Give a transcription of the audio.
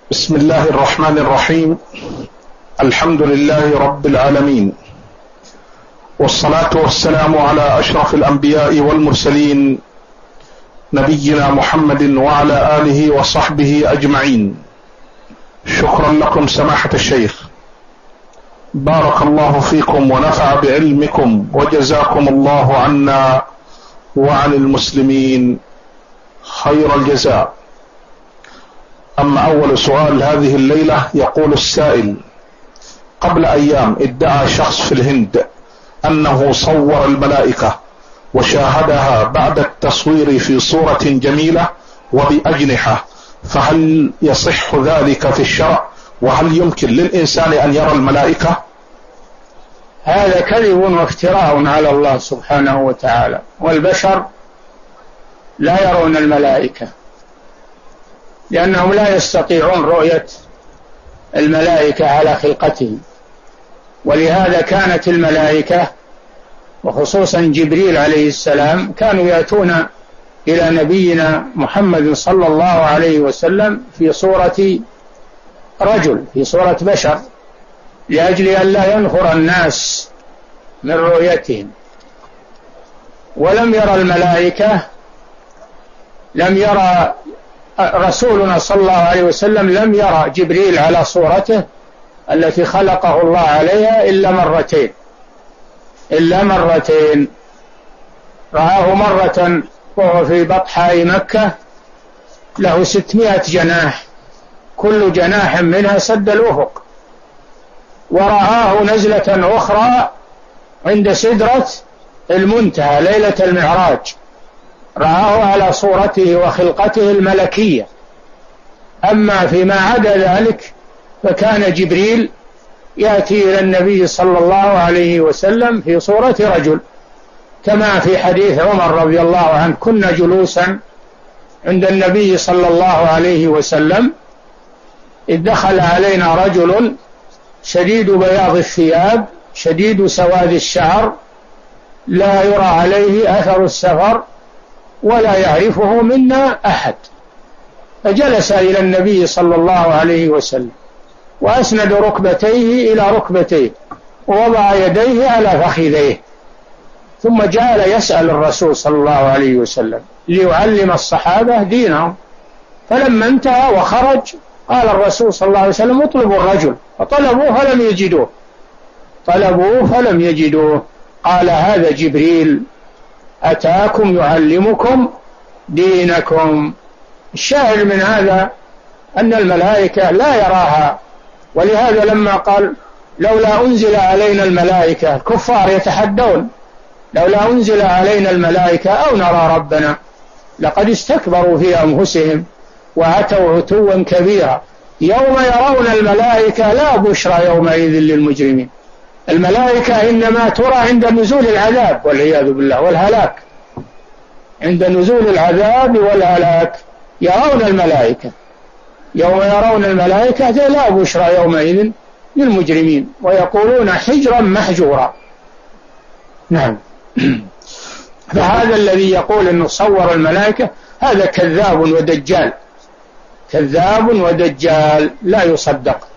بسم الله الرحمن الرحيم. الحمد لله رب العالمين، والصلاة والسلام على أشرف الأنبياء والمرسلين، نبينا محمد وعلى آله وصحبه أجمعين. شكرا لكم سماحة الشيخ، بارك الله فيكم ونفع بعلمكم، وجزاكم الله عنا وعن المسلمين خير الجزاء. أما أول سؤال هذه الليلة، يقول السائل: قبل أيام ادعى شخص في الهند أنه صور الملائكة وشاهدها بعد التصوير في صورة جميلة وبأجنحة، فهل يصح ذلك في الشرع؟ وهل يمكن للإنسان أن يرى الملائكة؟ هذا كذب وافتراء على الله سبحانه وتعالى، والبشر لا يرون الملائكة لأنهم لا يستطيعون رؤية الملائكة على خلقتهم. ولهذا كانت الملائكة وخصوصا جبريل عليه السلام كانوا يأتون إلى نبينا محمد صلى الله عليه وسلم في صورة رجل، في صورة بشر، لأجل أن لا ينفر الناس من رؤيتهم. ولم يرى الملائكة، لم يرى رسولنا صلى الله عليه وسلم لم يرى جبريل على صورته التي خلقه الله عليها إلا مرتين. رآه مرة وهو في بطحاء مكة له 600 جناح، كل جناح منها سد الأفق. ورآه نزلة أخرى عند سدرة المنتهى ليلة المعراج، رآه على صورته وخلقته الملكية. أما فيما عدا ذلك فكان جبريل يأتي إلى النبي صلى الله عليه وسلم في صورة رجل، كما في حديث عمر رضي الله عنه: كنا جلوسا عند النبي صلى الله عليه وسلم إذ دخل علينا رجل شديد بياض الثياب شديد سواد الشعر، لا يرى عليه أثر السفر ولا يعرفه منا أحد. فجلس إلى النبي صلى الله عليه وسلم وأسند ركبتيه إلى ركبتيه ووضع يديه على فخذيه، ثم جعل يسأل الرسول صلى الله عليه وسلم ليعلم الصحابة دينهم. فلما انتهى وخرج قال الرسول صلى الله عليه وسلم: اطلبوا الرجل. فطلبوه فلم يجدوه. قال: هذا جبريل أتاكم يعلمكم دينكم. الشاهد من هذا أن الملائكة لا يراها. ولهذا لما قال: لولا أنزل علينا الملائكة، الكفار يتحدون: لولا أنزل علينا الملائكة أو نرى ربنا، لقد استكبروا في أنفسهم وأتوا عتوا كبيرا. يوم يرون الملائكة لا بشرى يومئذ للمجرمين. الملائكة إنما ترى عند نزول العذاب والعياذ بالله والهلاك، عند نزول العذاب والهلاك يرون الملائكة. يوم يرون الملائكة لا بشرى يومئذ للمجرمين ويقولون حجرا محجورا. نعم. فهذا الذي يقول أنه صور الملائكة هذا كذاب ودجال، كذاب ودجال لا يصدق.